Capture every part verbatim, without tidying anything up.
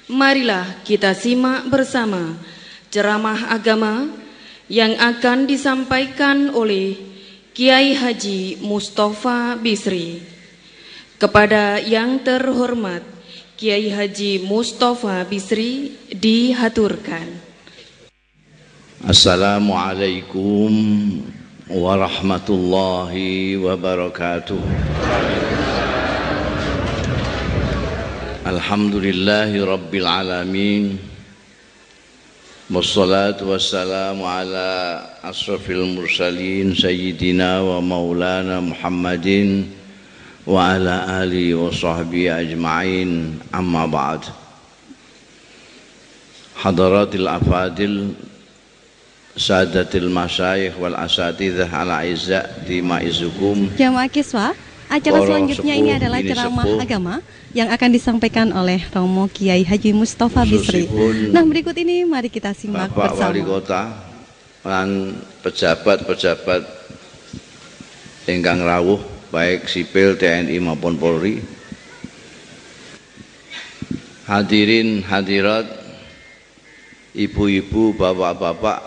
Marilah kita simak bersama ceramah agama yang akan disampaikan oleh Kiai Haji Mustafa Bisri. Kepada yang terhormat Kiai Haji Mustafa Bisri dihaturkan. Assalamualaikum warahmatullahi wabarakatuh. Alhamdulillahi rabbil alamin. Wassalatu wassalamu ala asrafil mursalin sayyidina wa maulana Muhammadin wa ala alihi wa sahbihi ajma'in, amma ba'd. Hadaratil afadil, sadatil masyayikh wal asatidzah ala izza di ma'izukum. Jamaah Kiswa, acara selanjutnya ini adalah ceramah agama yang akan disampaikan oleh Romo Kiai Haji Mustafa Bisri. Nah, berikut ini mari kita simak Bapak bersama. Wali Kota dan pejabat-pejabat ingkang rawuh baik sipil, T N I maupun Polri. Hadirin hadirat, ibu-ibu, bapak-bapak,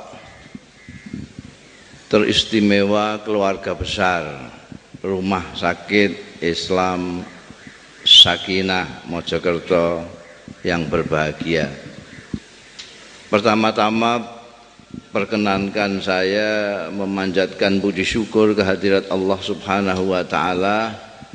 teristimewa keluarga besar Rumah Sakit Islam Sakinah Mojokerto yang berbahagia. Pertama-tama perkenankan saya memanjatkan puji syukur kehadirat Allah Subhanahu wa taala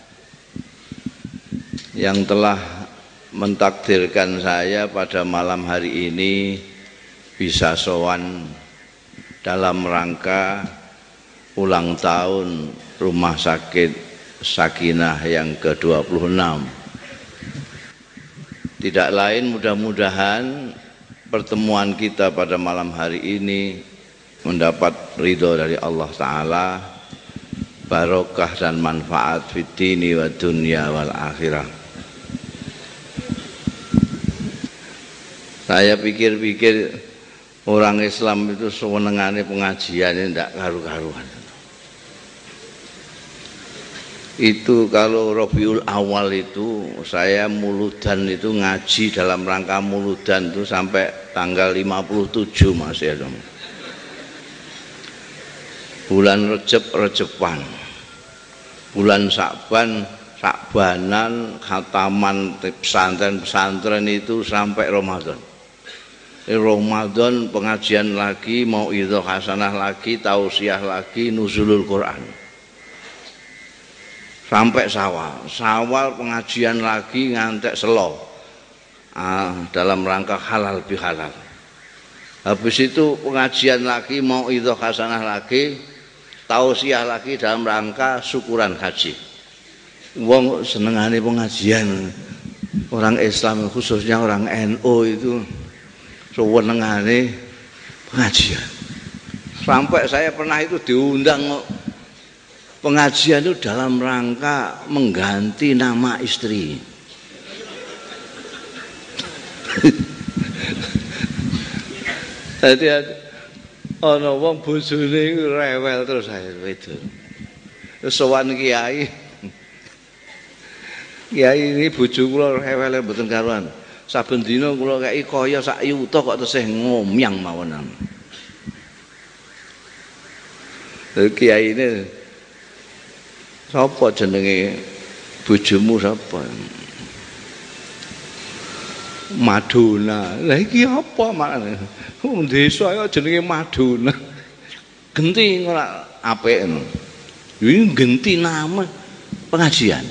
yang telah mentakdirkan saya pada malam hari ini bisa sowan dalam rangka ulang tahun Rumah Sakit Sakinah yang ke dua puluh enam. Tidak lain, mudah-mudahan pertemuan kita pada malam hari ini mendapat ridho dari Allah Ta'ala, barokah dan manfaat fid dini wa dunya wal akhirah. Saya pikir-pikir orang Islam itu sewenengane pengajiannya tidak karu-karuan. Itu kalau Rabiul Awal itu saya muludan itu ngaji dalam rangka muludan itu sampai tanggal lima puluh tujuh masih ada. Bulan Rejab Rejeban, bulan Sakban Sakbanan, khataman pesantren-pesantren itu sampai Ramadan. Ramadan pengajian lagi, mauidhah hasanah lagi, tausiah lagi, nuzulul Quran. Sampai Syawal, Syawal pengajian lagi ngantek selo ah, dalam rangka halal bihalal. Habis itu pengajian lagi, mauidhah hasanah lagi, tausiah lagi dalam rangka syukuran haji. Wong senengane pengajian, orang Islam khususnya orang N U itu senengane pengajian. Sampai saya pernah itu diundang pengajian itu dalam rangka mengganti nama istri. Jadi ana wong bojone rewel terus saya itu. Sowan kiai. Kiai ini bojo kula rewel mboten karuan. Saben dina kula kei kaya sak yuta kok tesih ngomyang mawon. Kiai ini sapa jenenge bojomu sapa? Madonna. Lah iki apa makane? Wong desa ya jenenge Madonna. Genti ora apik ngono. Iki genti nama pengajian.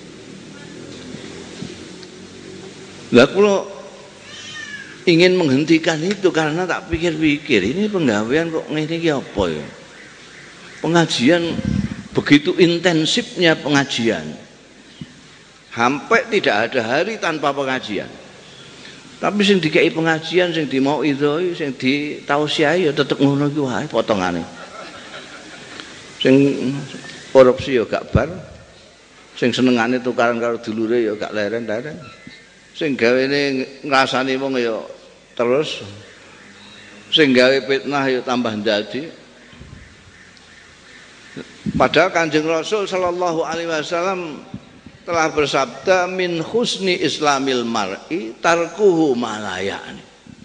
Lah kula ingin menghentikan itu karena tak pikir-pikir ini penggawean kok ngene iki apa ya? Pengajian begitu intensifnya pengajian, sampai tidak ada hari tanpa pengajian. Tapi sing dikei pengajian, sing dimau idhoi, sing ditausiahi ya tetep ngono iki wae potongane. Sing korupsi ya gak bar, sing senengane tukaran karo dulure ya gak leren-leren. Sing gawene ngrasani wong ya terus, sing gawe fitnah ya tambah ndadi. Padahal Kanjeng Rasul sallallahu alaihi wasallam telah bersabda min husni islamil mar'i tarkuhu malayani.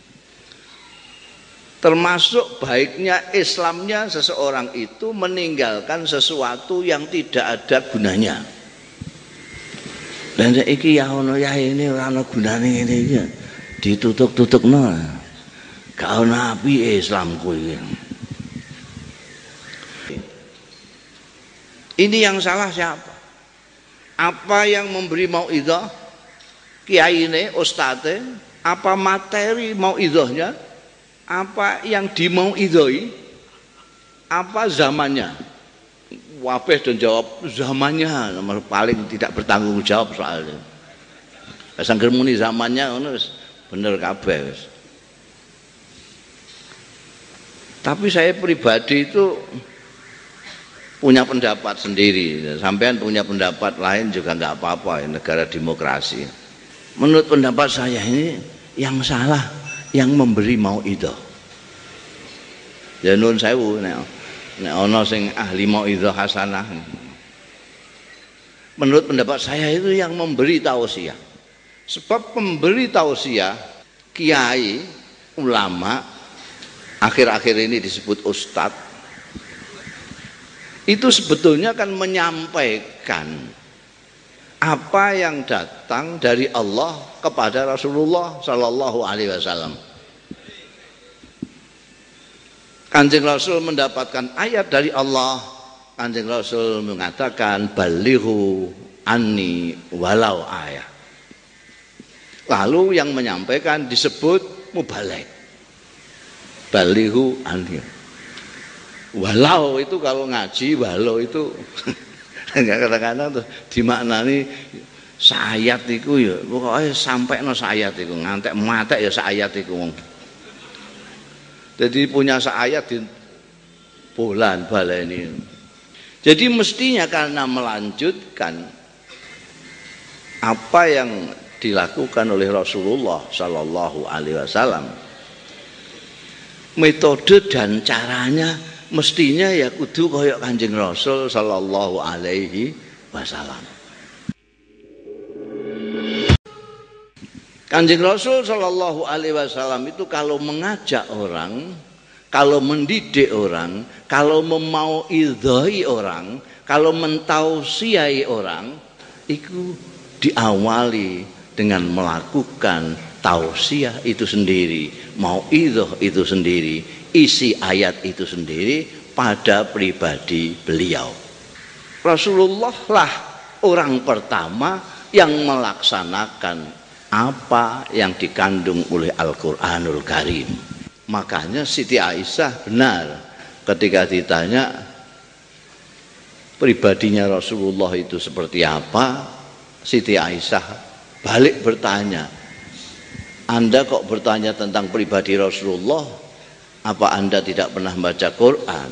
Termasuk baiknya Islamnya seseorang itu meninggalkan sesuatu yang tidak ada gunanya. Dan iki ya ono ya ini ora ono gunane ngene iki. Ditutuk-tutukno. Gak ono apike Islamku iki. Ini yang salah siapa? Apa yang memberi mauidhah? Kiyaine, ustadze, apa materi mauidhahnya? Apa yang dimauidhahi? Apa zamannya? Wabeh dan jawab zamannya, nomor paling tidak bertanggung jawab soalnya. Sangger muni zamannya ngono wis bener kabeh wis. Tapi saya pribadi itu punya pendapat sendiri. Sampean punya pendapat lain juga nggak apa-apa, ya, negara demokrasi. Menurut pendapat saya ini yang salah yang memberi mauidhah. Ya nun sewu nek nek ana sing ahli mauidhah hasanah. Menurut pendapat saya itu yang memberi tausiah. Sebab pemberi tausiah kiai, ulama, akhir-akhir ini disebut ustadz, itu sebetulnya kan menyampaikan apa yang datang dari Allah kepada Rasulullah Sallallahu Alaihi Wasallam. Kanjeng Rasul mendapatkan ayat dari Allah. Kanjeng Rasul mengatakan balighu anni walau ayat. Lalu yang menyampaikan disebut mubaligh. Balighu anni. Walau itu kalau ngaji, walau itu kadang-kadang tuh dimaknani sayat iku ya pokoknya sampai no sayat iku ngantek matek ya sayat iku. Jadi punya sayat di bulan baleni. Jadi mestinya karena melanjutkan apa yang dilakukan oleh Rasulullah Sallallahu Alaihi Wasallam, metode dan caranya mestinya ya kudu koyok Kanjeng Rasul Sallallahu Alaihi Wasallam. Kanjeng Rasul Sallallahu Alaihi Wasallam itu kalau mengajak orang, kalau mendidik orang, kalau memauidhahi orang, kalau mentausiai orang, itu diawali dengan melakukan tausiah itu sendiri, mauidhah itu sendiri, isi ayat itu sendiri pada pribadi beliau. Rasulullah lah orang pertama yang melaksanakan apa yang dikandung oleh Al-Quranul Karim. Makanya Siti Aisyah benar ketika ditanya pribadinya Rasulullah itu seperti apa, Siti Aisyah balik bertanya, Anda kok bertanya tentang pribadi Rasulullah, apa Anda tidak pernah baca Quran?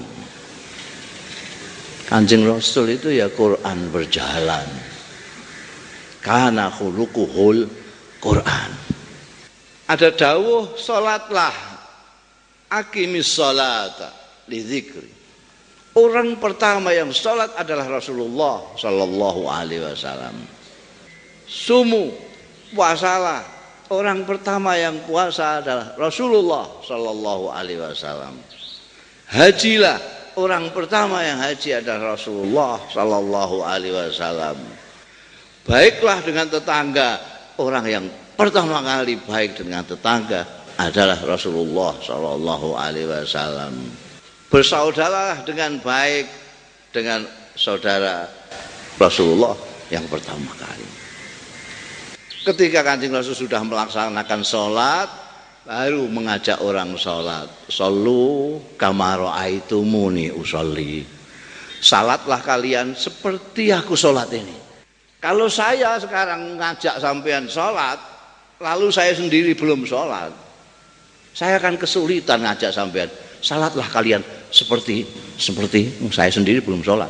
Kanjeng Rasul itu ya Quran berjalan. Kana khuluquhul Quran. Ada dawuh salatlah aqimis salata li dzikri. Orang pertama yang salat adalah Rasulullah Sallallahu Alaihi Wasallam. Sumu, puasalah. Orang pertama yang puasa adalah Rasulullah Sallallahu Alaihi Wasallam. Hajilah, orang pertama yang haji adalah Rasulullah Sallallahu Alaihi Wasallam. Baiklah dengan tetangga, orang yang pertama kali baik dengan tetangga adalah Rasulullah Sallallahu Alaihi Wasallam. Bersaudaralah dengan baik dengan saudara Rasulullah yang pertama kali. Ketika Kanjeng Rasul sudah melaksanakan sholat, baru mengajak orang sholat. Shollu kama ra'aitumuni usolli. Salatlah kalian seperti aku sholat ini. Kalau saya sekarang ngajak sampean sholat, lalu saya sendiri belum sholat, saya akan kesulitan ngajak sampean. Salatlah kalian seperti seperti saya sendiri belum sholat.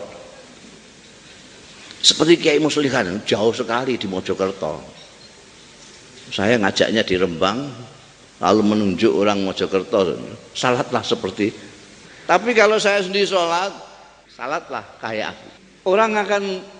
Seperti Kiai Muslihan, jauh sekali di Mojokerto. Saya ngajaknya di Rembang, lalu menunjuk orang Mojokerto, salatlah seperti. Tapi kalau saya sendiri sholat, salatlah kayak aku. Orang akan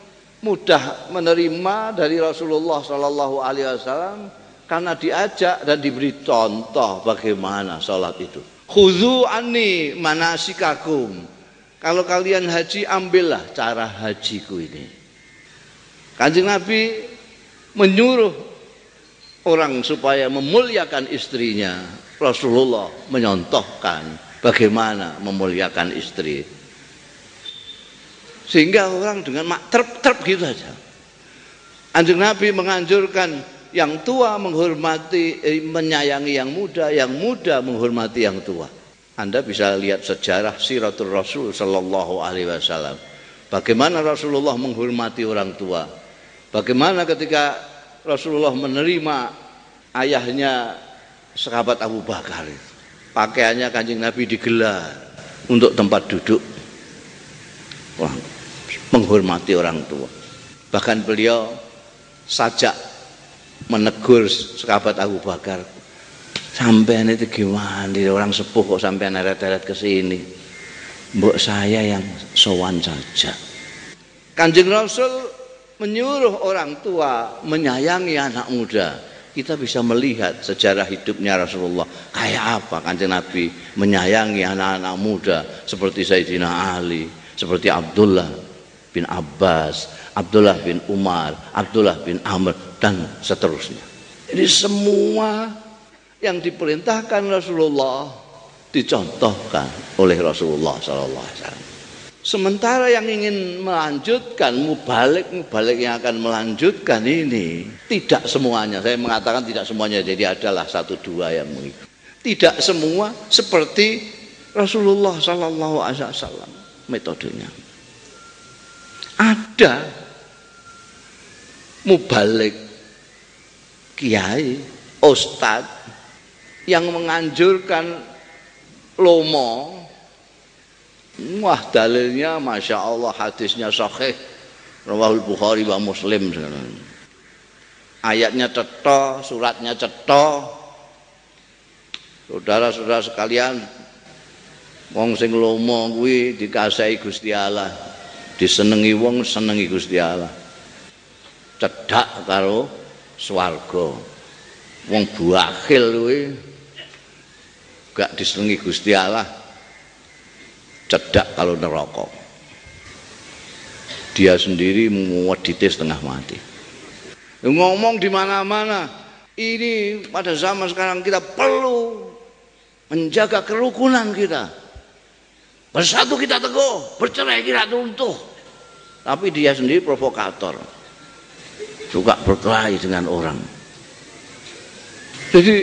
mudah menerima dari Rasulullah Shallallahu Alaihi Wasallam karena diajak dan diberi contoh bagaimana sholat itu. Khudhu anni manasikakum. Kalau kalian haji, ambillah cara hajiku ini. Kanjeng Nabi menyuruh orang supaya memuliakan istrinya. Rasulullah menyontohkan bagaimana memuliakan istri. Sehingga orang dengan mak terp-terp gitu saja. Kanjeng Nabi menganjurkan yang tua menghormati, eh, menyayangi yang muda, yang muda menghormati yang tua. Anda bisa lihat sejarah Siratul Rasul Sallallahu Alaihi Wasallam. Bagaimana Rasulullah menghormati orang tua. Bagaimana ketika Rasulullah menerima ayahnya sahabat Abu Bakar itu. Pakaiannya Kanjeng Nabi digelar untuk tempat duduk. Wah, menghormati orang tua. Bahkan beliau sajak menegur sahabat Abu Bakar, sampean itu gimana, orang sepuh kok sampean neret-neret ke sini, mbok saya yang sowan saja. Kanjeng Rasul menyuruh orang tua menyayangi anak muda. Kita bisa melihat sejarah hidupnya Rasulullah, kayak apa Kanjeng Nabi menyayangi anak-anak muda seperti Sayyidina Ali, seperti Abdullah bin Abbas, Abdullah bin Umar, Abdullah bin Amr, dan seterusnya. Ini semua yang diperintahkan Rasulullah dicontohkan oleh Rasulullah Sallallahu Alaihi Wasallam. Sementara yang ingin melanjutkan, mubalik, mubalik yang akan melanjutkan ini, tidak semuanya, saya mengatakan tidak semuanya, jadi adalah satu dua yang mengikuti. Tidak semua seperti Rasulullah Sallallahu Alaihi Wasallam metodenya. Ada mubalik, kiai, ustadz yang menganjurkan lomo. Wah, dalilnya Masya Allah, hadisnya sahih, rawahul Bukhari wa Muslim. Ayatnya cetha, suratnya cetha. Saudara-saudara sekalian, wong sing lomo kuwi dikasihi Gusti Allah, disenengi wong senengi Gusti Allah. Cedhak karo swarga. Wong buakhil kuwi gak disenengi Gusti Allah, cedak kalau neraka. Dia sendiri mewedite setengah mati. Ngomong di mana-mana, ini pada zaman sekarang kita perlu menjaga kerukunan kita. Bersatu kita teguh, bercerai kita runtuh. Tapi dia sendiri provokator, suka berkelahi dengan orang. Jadi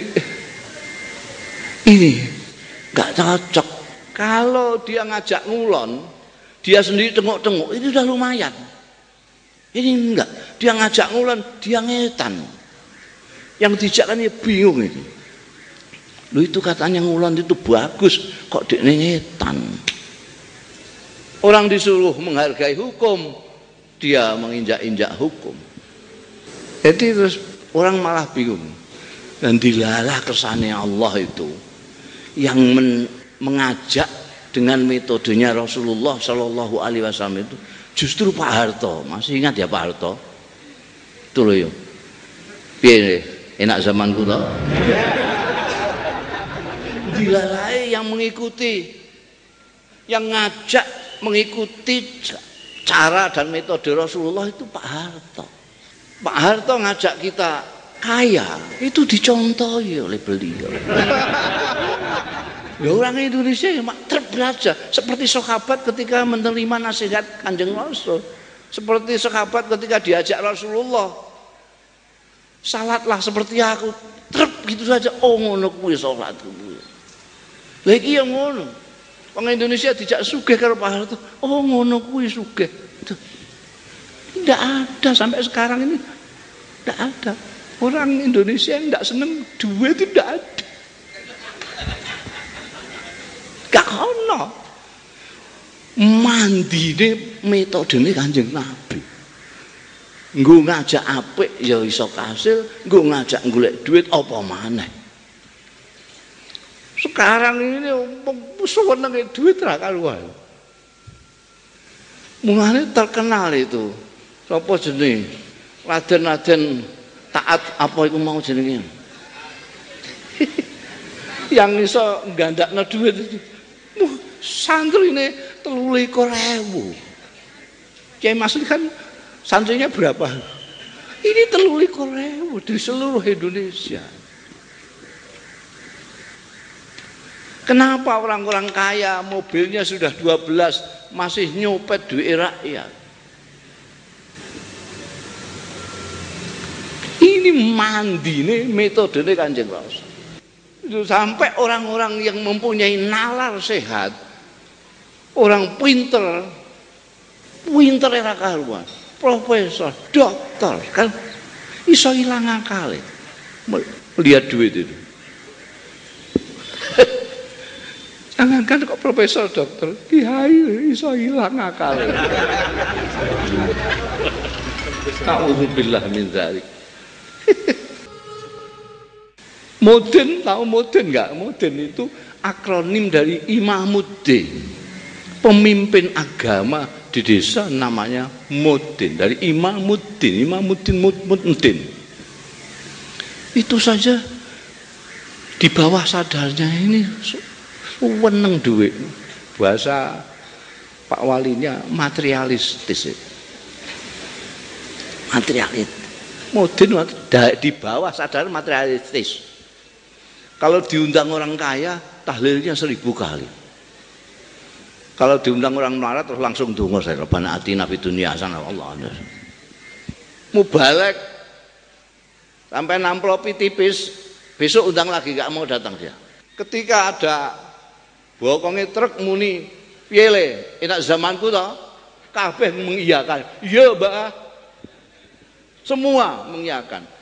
ini gak cocok. Kalau dia ngajak ngulon, dia sendiri tengok-tengok, itu udah lumayan. Ini enggak, dia ngajak ngulon, dia ngetan. Yang dijak kan ya bingung ini. Lu itu katanya ngulon itu bagus, kok dia ngetan. Orang disuruh menghargai hukum, dia menginjak-injak hukum. Jadi terus orang malah bingung. Dan dilalah kesannya Allah itu yang men mengajak dengan metodenya Rasulullah Shallallahu Alaihi Wasallam itu justru Pak Harto. Masih ingat ya Pak Harto? Itu loh yuk. Piye enak zamanku toh. Dilalai yang mengikuti, yang ngajak mengikuti cara dan metode Rasulullah itu Pak Harto. Pak Harto ngajak kita kaya, itu dicontohi oleh beliau. Ya orang Indonesia ya mak terbelajar seperti sahabat ketika menerima nasihat Kanjeng Rasul, seperti sahabat ketika diajak Rasulullah, salatlah seperti aku, trep gitu saja. Oh ngono kuwi salatku. Lha iki ya ngono. Wong Indonesia dijak sugih karo Pak Harto. Oh ngono kuwi sugih. Tidak ada sampai sekarang ini. Tidak ada. Orang Indonesia yang tidak senang duit itu tidak ada. Gak ono. Mandine metodene Kanjeng Nabi. Nggo ngajak apik ya iso kasil, nggo ngajak golek duit apa maneh. Sekarang ini senenge duit ra karuan. Mulane terkenal itu Sapa jenenge? Raden-raden taat apa iku mau jenenge? Yang iso gandakno dhuwit itu. Muh, santrine telu likur ewu. Kiai Masli kan santrinya berapa? Ini telu likur ewu di seluruh Indonesia. Kenapa orang-orang kaya mobilnya sudah dua belas masih nyopet duit rakyat? Ini mandi nih metode Kanjeng Rasul. Itu sampai orang-orang yang mempunyai nalar sehat, orang pinter, pinter era karuan, profesor, dokter, kan iso ilang akal melihat duit itu. Jangankan kok profesor, dokter, kiai iso ilang akal. Ta'udzubillah min dzalik. Modern, tahu modern enggak? Modern itu akronim dari Imamuddin. Pemimpin agama di desa namanya Muddin, dari Imamuddin, Imamuddin Muddin. Itu saja di bawah sadarnya ini weneng duit. Bahasa Pak Walinya materialistis. Materialis. Modern di bawah sadar materialistis. Kalau diundang orang kaya, tahlilnya seribu kali. Kalau diundang orang melarat terus langsung donga saya Rabbana atina fid dunya hasanah Allah. Mubalek sampai namplopi tipis, besok undang lagi gak mau datang dia. Ketika ada bokonge truk muni, piye le, enak zamanku toh, kabeh mengiyakan. Iya, Mbak. Semua mengiyakan.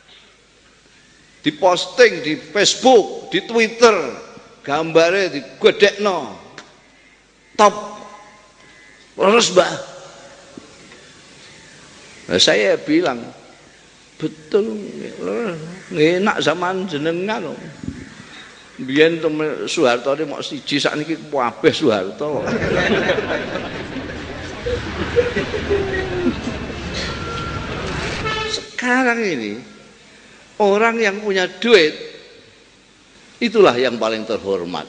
Diposting di Facebook, di Twitter, gambarnya digedekno. Top. Terus, Mbak. Nah, saya bilang, betul, enak zaman jenengan. Biyen Soeharto ini mau siji sakniki kabeh Soeharto. Sekarang ini orang yang punya duit itulah yang paling terhormat.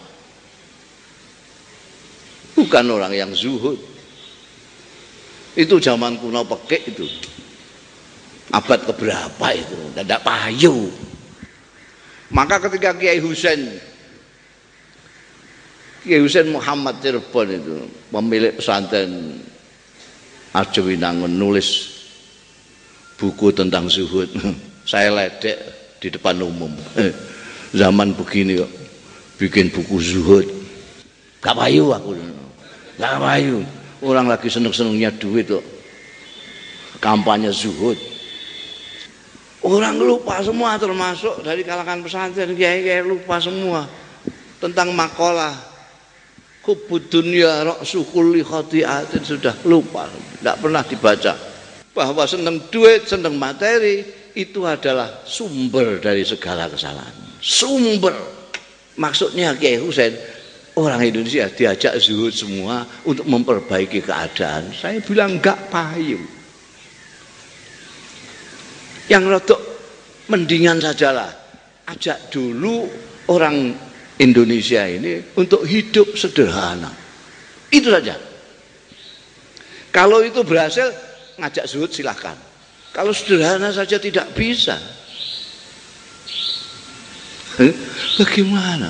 Bukan orang yang zuhud. Itu zaman kuno pekek itu. Abad keberapa itu? Tidak payu. Maka ketika Kiai Husain Kiai Husain Muhammad Cirebon itu pemilik pesantren Arjowinangun nulis buku tentang zuhud. Saya ledek di depan umum. Zaman begini kok bikin buku zuhud. Gak payu aku. Gak payu. Orang lagi seneng-senengnya duit kok. Kampanye zuhud. Orang lupa semua termasuk dari kalangan pesantren kiai-kiai lupa semua tentang makalah hubbud dunya ra'su kulli khati'atin sudah lupa, tidak pernah dibaca bahwa seneng duit, seneng materi itu adalah sumber dari segala kesalahan. Sumber. Maksudnya Kiai Husain orang Indonesia diajak zuhud semua untuk memperbaiki keadaan. Saya bilang enggak payu. Yang rodok mendingan sajalah ajak dulu orang Indonesia ini untuk hidup sederhana. Itu saja. Kalau itu berhasil ngajak zuhud silahkan. Kalau sederhana saja tidak bisa. Eh, bagaimana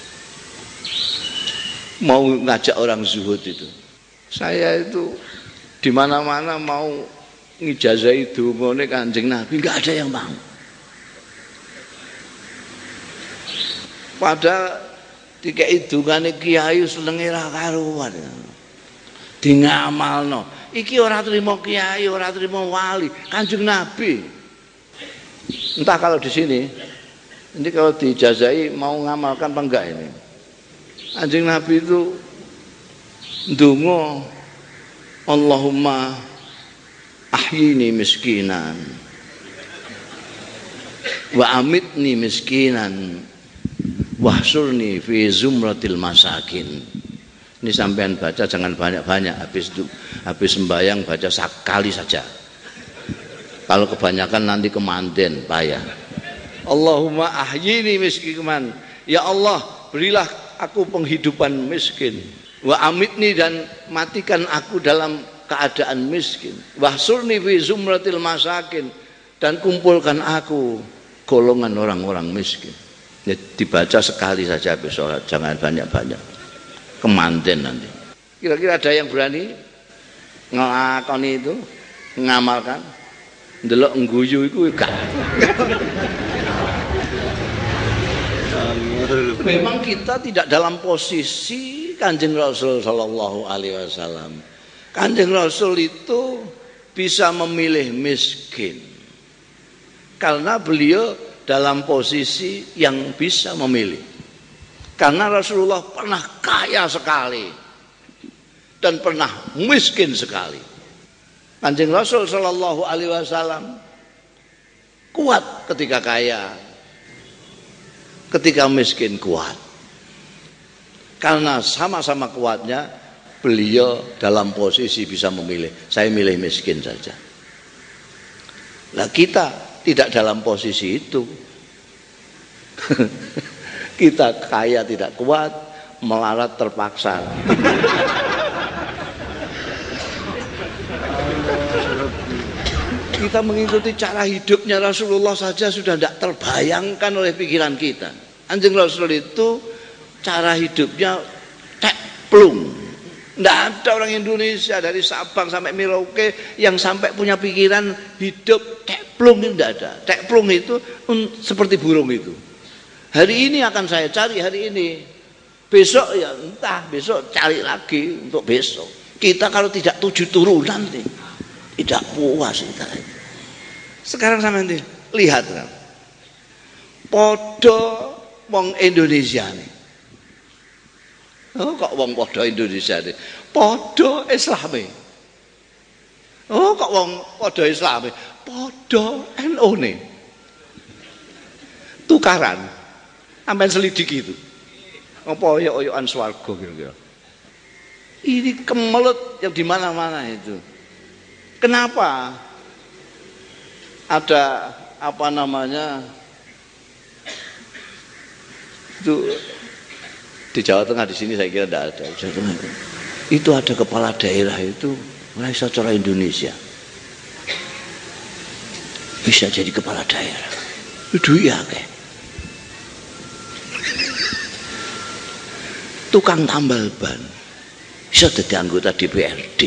mau ngajak orang zuhud itu? Saya itu di mana-mana mau ngijazahi dungane Kanjeng Nabi enggak ada yang mau. Padahal dikei dungane kiai senenge ra karuan. Di ngamalno. Iki ora trimo kiai, ora trimo wali, Kanjeng Nabi. Entah kalau di sini, ini kalau diijazahi mau ngamalkan apa enggak ini? Kanjeng Nabi itu ndonga Allahumma ahyini miskinan wa amitni miskinan wahsurni fi zumratil masakin. Ini sampean baca jangan banyak-banyak, habis itu habis sembahyang baca sekali saja. Kalau kebanyakan nanti kemanten payah. Allahumma ahyini miskinan. Ya Allah, berilah aku penghidupan miskin. Wa amitni, dan matikan aku dalam keadaan miskin. Wahsurni fi zumratil masakin, dan kumpulkan aku golongan orang-orang miskin. Ya, dibaca sekali saja besok, jangan banyak-banyak. Kemanten nanti. Kira-kira ada yang berani ngelakoni itu, ngamalkan? Ndelok ngguyu iku gak. Memang kita tidak dalam posisi Kanjeng Rasul sallallahu alaihi wasallam. Kanjeng Rasul itu bisa memilih miskin karena beliau dalam posisi yang bisa memilih. Karena Rasulullah pernah kaya sekali dan pernah miskin sekali. Kanjeng Rasul sallallahu alaihi wasallam kuat ketika kaya, ketika miskin kuat. Karena sama-sama kuatnya, beliau dalam posisi bisa memilih. Saya milih miskin saja. Nah, kita tidak dalam posisi itu. Kita kaya tidak kuat, melarat terpaksa. Kita mengikuti cara hidupnya Rasulullah saja sudah tidak terbayangkan oleh pikiran kita. Kanjeng Rasul itu cara hidupnya teplung. Tidak ada orang Indonesia dari Sabang sampai Merauke yang sampai punya pikiran hidup teplung, itu tidak ada. Teplung itu seperti burung itu. Hari ini akan saya cari hari ini. Besok ya entah, besok cari lagi untuk besok. Kita kalau tidak tujuh turunan nih, tidak puas kita. Sekarang sama nanti lihat kan, podo wong Indonesia nih. Oh kok wong podo Indonesia nih, podo Islami. Oh kok wong podo Islami, podo N U nih. Tukaran, sampai selidik itu. Apa oyok-oyokan swarga kira-kira. Ini kemelut yang di mana-mana itu. Kenapa? Ada apa namanya? Itu di Jawa Tengah, di sini saya kira tidak ada. Itu ada kepala daerah itu merasa cara Indonesia. Bisa jadi kepala daerah. Itu ya kayak. Tukang tambal ban bisa jadi anggota D P R D.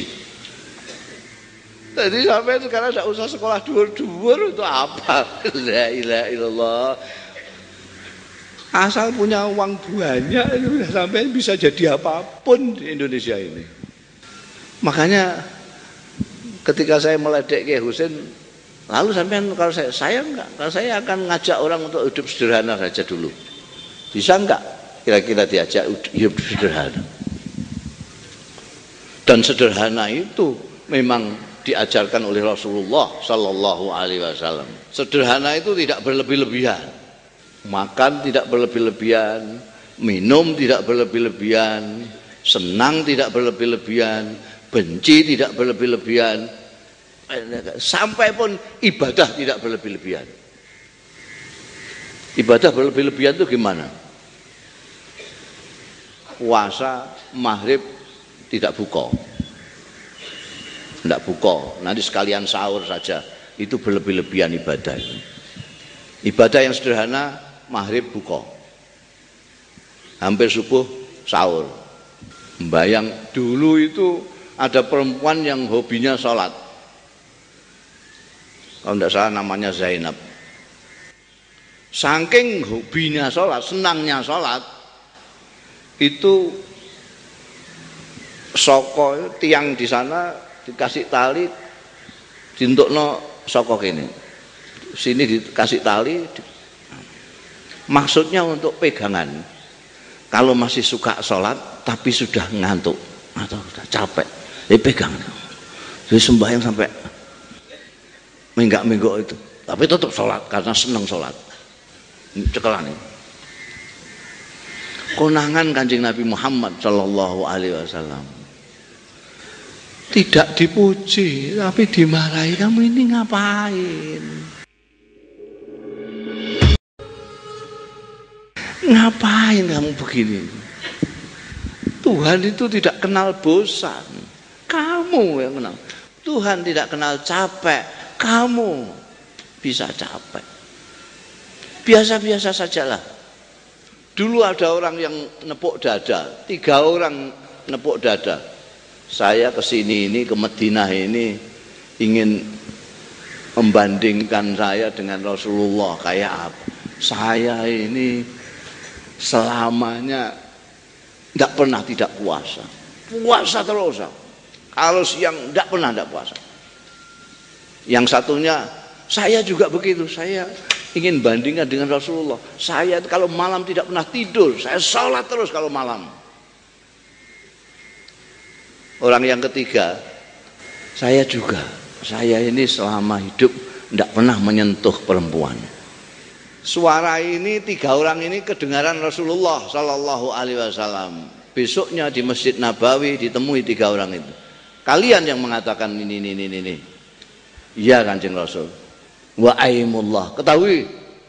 Jadi sampai sekarang tidak usah sekolah dhuwur-dhuwur untuk apa? La ilaha illallah. Asal punya uang banyak itu sampai bisa jadi apapun di Indonesia ini. Makanya ketika saya meledek Kiai Husain, lalu sampai kalau saya saya enggak, kalau saya akan ngajak orang untuk hidup sederhana saja dulu. Bisa enggak? Kira-kira diajak hidup sederhana. Dan sederhana itu memang diajarkan oleh Rasulullah Sallallahu Alaihi Wasallam. Sederhana itu tidak berlebih-lebihan, makan tidak berlebih-lebihan, minum tidak berlebih-lebihan, senang tidak berlebih-lebihan, benci tidak berlebih-lebihan, sampai pun ibadah tidak berlebih-lebihan. Ibadah berlebih-lebihan itu gimana? Puasa maghrib tidak buka, tidak buka, nanti sekalian sahur saja, itu berlebih-lebihan ibadah. Ibadah yang sederhana, maghrib buka, hampir subuh sahur. Bayang dulu itu ada perempuan yang hobinya sholat, kalau tidak salah namanya Zainab. Saking hobinya sholat, senangnya sholat, itu soko tiang di sana dikasih tali, dintukno soko kene, sini dikasih tali, maksudnya untuk pegangan. Kalau masih suka sholat tapi sudah ngantuk atau sudah capek, ya pegang. Jadi sembahyang sampai menggak-menggok itu, tapi tetap sholat karena senang sholat. Cekelan ini. Konangan Kanjeng Nabi Muhammad Sallallahu Alaihi Wasallam. Tidak dipuji, tapi dimarahi. Kamu ini ngapain? Ngapain kamu begini? Tuhan itu tidak kenal bosan. Kamu yang kenal. Tuhan tidak kenal capek. Kamu bisa capek. Biasa-biasa sajalah. Dulu ada orang yang nepuk dada. Tiga orang nepuk dada. Saya kesini ini, ke Madinah ini ingin membandingkan saya dengan Rasulullah. Kayak apa? Saya ini selamanya tidak pernah tidak puasa. Puasa terus. Kalau siang tidak pernah tidak puasa. Yang satunya, saya juga begitu. Saya ingin bandingkan dengan Rasulullah. Saya kalau malam tidak pernah tidur. Saya sholat terus kalau malam. Orang yang ketiga, saya juga. Saya ini selama hidup tidak pernah menyentuh perempuan. Suara ini, tiga orang ini kedengaran Rasulullah Sallallahu Alaihi Wasallam. Besoknya di Masjid Nabawi ditemui tiga orang itu. Kalian yang mengatakan ini, ini, ini, ini. Iya Kanjeng Rasul. Wa aimullah. Ketahui,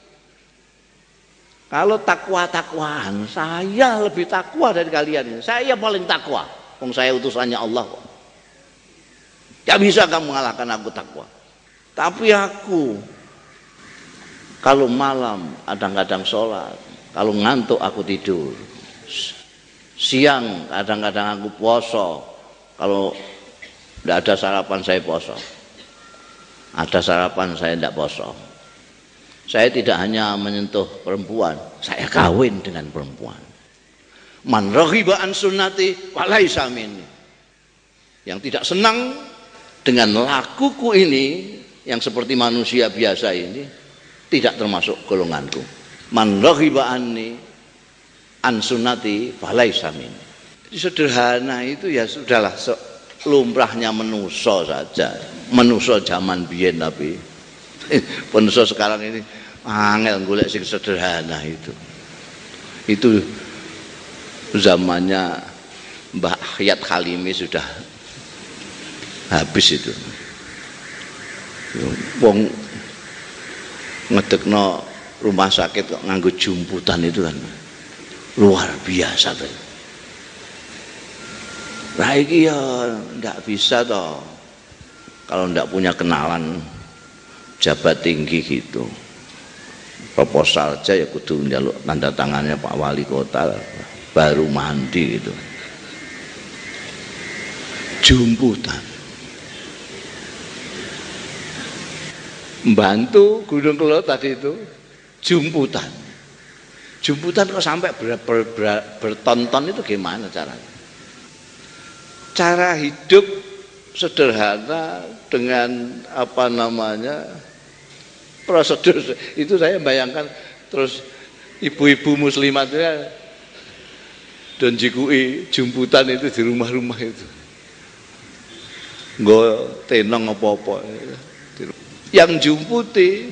kalau takwa-takwaan, saya lebih takwa dari kalian. Saya paling takwa. Wong saya utusannya Allah kok. Gak bisa kamu mengalahkan aku takwa. Tapi aku kalau malam kadang-kadang sholat, kalau ngantuk aku tidur. Siang kadang-kadang aku poso, kalau tidak ada sarapan saya poso. Ada sarapan saya tidak poso. Saya tidak hanya menyentuh perempuan, saya kawin dengan perempuan. Man raghiba an sunnati falaisa minni. Yang tidak senang dengan lakuku ini, yang seperti manusia biasa ini, tidak termasuk golonganku. Man raghiba anni an sunnati falaisa minni. Sederhana itu ya sudahlah, lumrahnya menuso saja. Menuso zaman biyen tapi menuso sekarang ini angel golek sing sederhana itu. Itu zamannya Mbah Hayat Halimi sudah habis itu. Wong ngedekno rumah sakit kok nganggo jumputan itu kan luar biasa tuh. Nah iki ya ndak bisa toh kalau ndak punya kenalan jabat tinggi gitu. Proposal aja ya kudu njaluk tanda tangannya Pak Wali Kota baru mandi gitu. Jumputan. Membantu Gunung Kelot tadi itu jumputan. Jumputan kok sampai ber, ber, ber, bertonton itu gimana caranya? Cara hidup sederhana dengan apa namanya prosedur itu saya bayangkan. Terus ibu-ibu muslimatnya dan jikui jumputan itu di rumah-rumah itu nggak tenang apa-apa. Yang jumputi,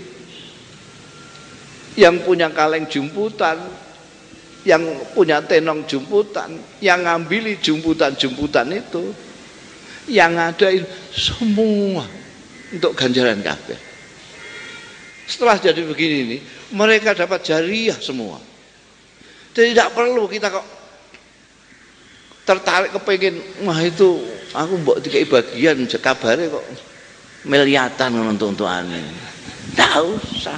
yang punya kaleng jumputan, yang punya tenong jumputan, yang ngambil jumputan-jumputan itu, yang ada semua untuk ganjaran kabeh. Setelah jadi begini ini, mereka dapat jariah semua. Jadi tidak perlu kita kok tertarik kepengen, wah itu aku mbok dikai bagian kabare kok miliatan untuk aneh. Tidak usah.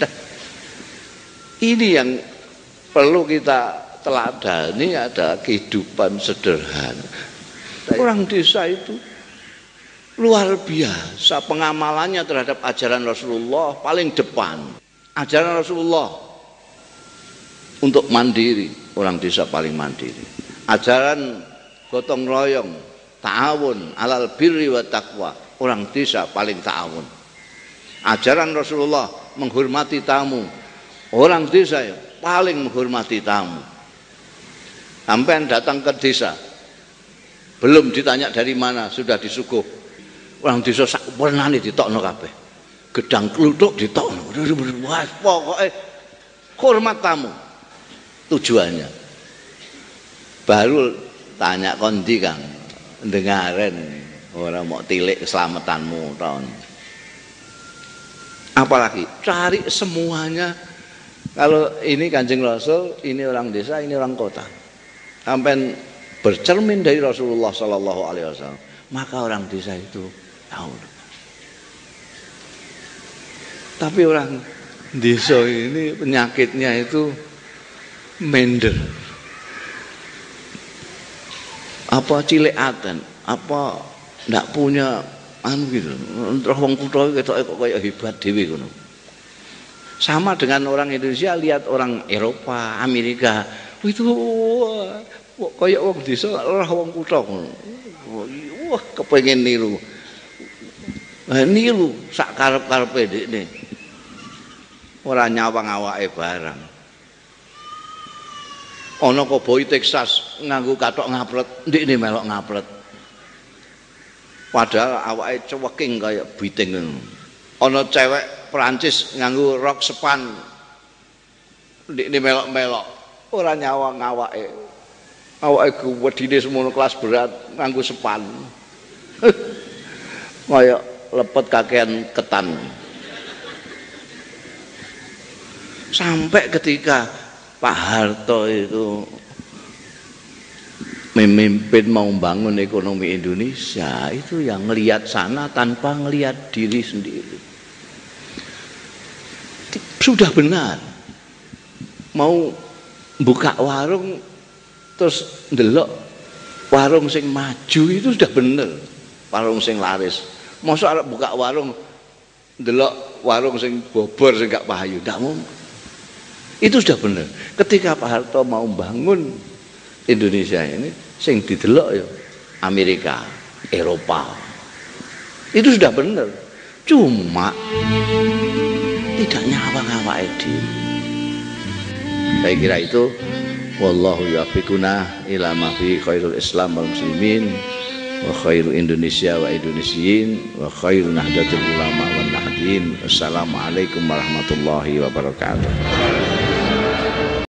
Ini yang perlu kita teladani, ada kehidupan sederhana. Orang desa itu luar biasa pengamalannya terhadap ajaran Rasulullah paling depan. Ajaran Rasulullah untuk mandiri, orang desa paling mandiri. Ajaran gotong royong, ta'awun alal birri wa taqwa, orang desa paling ta'awun. Ajaran Rasulullah menghormati tamu, orang desa ya paling menghormati tamu. Sampai datang ke desa, belum ditanya dari mana sudah disuguh. Orang desa sak pernane ditokno kabeh. Gedang kluthuk ditokno. Wah, pokoke hormat tamu. Tujuannya. Baru tanya kondi Kang, ndengaren Ora mau tilik keselamatanmu tahun. Apalagi cari semuanya. Kalau ini Kanjeng Rasul, ini orang desa, ini orang kota. Sampai bercermin dari Rasulullah Sallallahu Alaihi Wasallam, maka orang desa itu tahu. Tapi orang desa ini penyakitnya itu mender. Apa cilekan, apa ndak punya anu gitu. Terus wong kutha ketoke kok kaya hebat dhewe ngono. Sama dengan orang Indonesia lihat orang Eropa, Amerika, itu wah, kaya wong desa ora wong kutha ngono. Wah, kepengin niru. Nah, niru sak karep-karepe dhekne. Ora nyawang awake barang. Ana koboi Texas nganggo kathok ngaplet, ndekne melok ngaplet. Padahal awake ceweking kaya biting ngono. Ana cewek Perancis nganggo rok sepan. Ndekne melok-melok, ora nyawang awake. Awake wedine semono kelas berat nganggo sepan. Kaya lepet kakean ketan. Sampai ketika Pak Harto itu memimpin mau bangun ekonomi Indonesia, itu yang ngelihat sana tanpa ngelihat diri sendiri. Sudah benar. Mau buka warung terus ndelok warung sing maju itu sudah benar. Warung sing laris. Mosok arep buka warung ndelok warung sing bobor sing gak payu, ndak mungkin. Itu sudah benar. Ketika Pak Harto mau bangun Indonesia ini, sing didelok ya Amerika, Eropa. Itu sudah benar. Cuma tidak nyawang awake dhewe. Saya kira itu wallahu yuwaffiquna ila ma fi khairul Islam wal muslimin wa khairu Indonesia wa Indonesiyin wa khairu nahdlatul ulama wan nahdin. Wassalamualaikum warahmatullahi wabarakatuh.